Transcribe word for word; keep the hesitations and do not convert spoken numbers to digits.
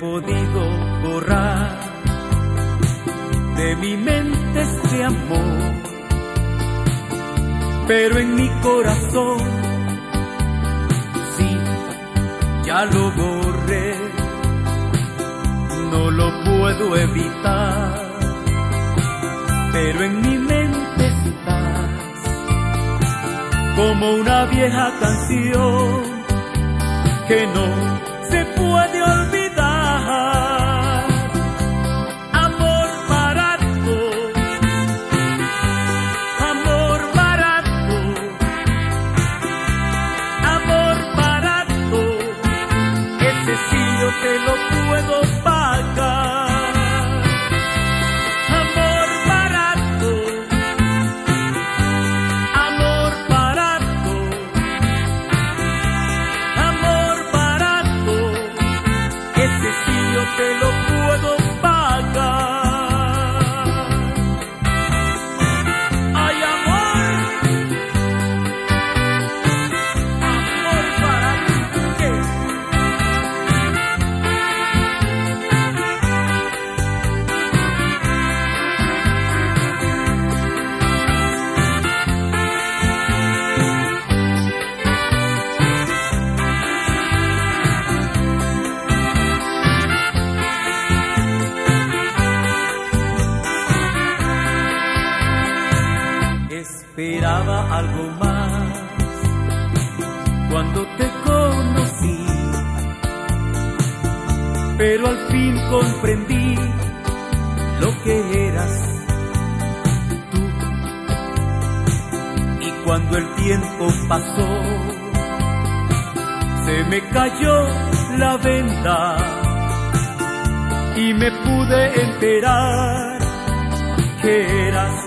podido borrar de mi mente este amor, pero en mi corazón sí, ya lo borré, no lo puedo evitar, pero en mi mente estás como una vieja canción que no se puede olvidar. Amor barato, amor barato, amor barato, ese sí yo te lo puedo pagar. Amor barato, amor barato, amor barato, ese sí yo te lo puedo pagar. Ay, amor, amor barato, ¿qué? Esperaba algo más cuando te conocí, pero al fin comprendí lo que eras tú. Y cuando el tiempo pasó, se me cayó la venda y me pude enterar que eras